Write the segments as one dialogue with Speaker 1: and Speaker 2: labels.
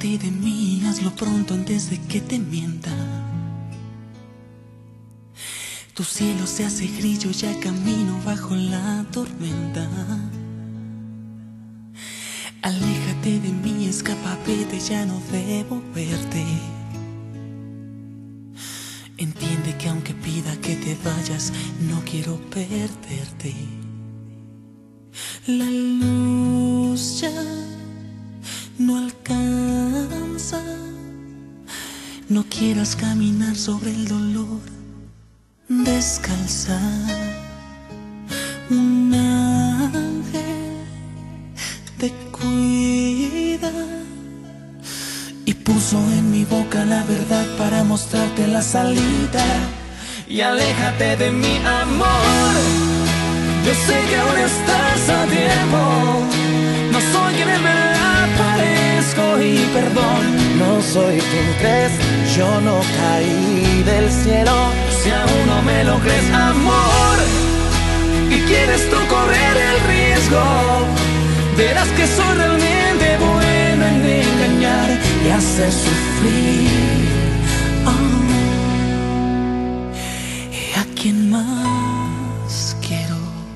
Speaker 1: Aléjate de mí, hazlo pronto antes de que te mienta. Tu cielo se hace gris, yo ya camino bajo la tormenta. Aléjate de mí, escapa, vete, ya no debo verte. Entiende que aunque pida que te vayas, no quiero perderte. La luz ya no alcanza. No quieras caminar sobre el dolor descalza. Un ángel te cuida y puso en mi boca la verdad para mostrarte la salida. Y aléjate de mi amor, yo sé que aún estás a tiempo. No soy quien en verdad parezco y perdón,
Speaker 2: no soy quien crees, yo no caí del cielo.
Speaker 1: Si aún no me lo crees, amor, y quieres tú correr el riesgo, verás que soy realmente bueno en engañar y hacer sufrir. ¿Y a quién más quiero?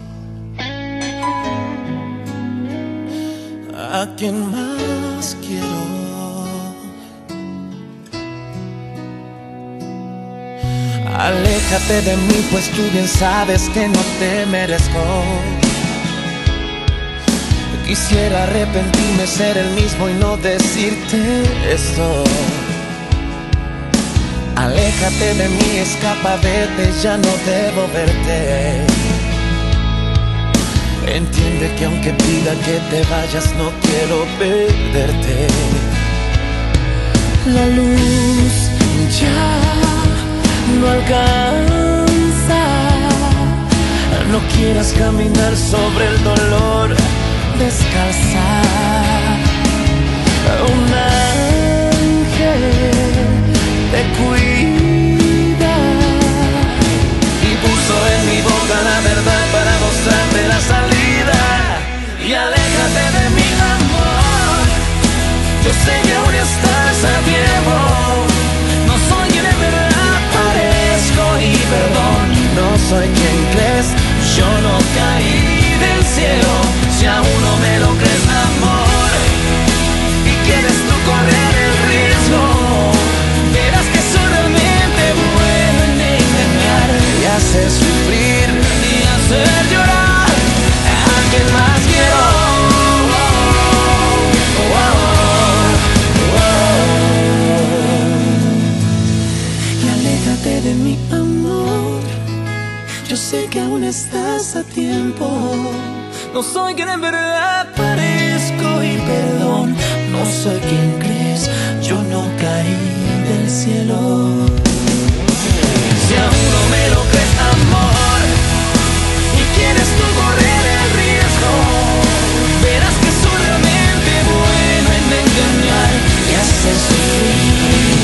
Speaker 2: ¿A quién más quiero? Aléjate de mí, pues tú bien sabes que no te merezco. Quisiera arrepentirme, ser el mismo y no decirte esto. Aléjate de mí, escapa, vete, ya no debo verte. Entiende que aunque pida que te vayas, no quiero perderte.
Speaker 1: La luz ya no alcanza. No quieras caminar sobre el dolor descalza. Un ángel te cuida y puso en mi boca la verdad para mostrarte la salida. Y aléjate de mi amor, yo sé que aún estás a tiempo. No soy quien en verdad parezco y perdón,
Speaker 2: no soy quien crees,
Speaker 1: yo no caí del cielo. Si aún no me lo crees, amor, y quieres tú correr el riesgo, verás que soy realmente bueno en engañar
Speaker 2: y hacer sufrir
Speaker 1: y hacer llorar. ¿A quién más quiero? Y aléjate de mi amor, yo sé que aún estás a tiempo. No soy quien en verdad parezco y perdón, no soy quien crees, yo no caí del cielo. Si aún no me lo crees, amor, y quieres tú correr el riesgo, verás que soy realmente bueno en engañar y hacer sufrir.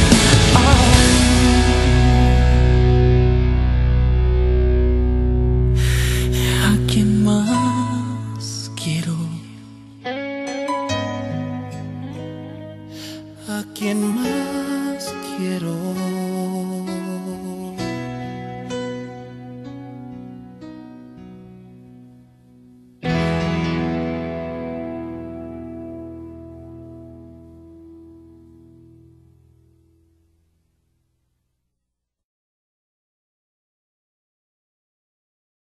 Speaker 1: ¿A quién más quiero?
Speaker 2: ¿A quién más quiero?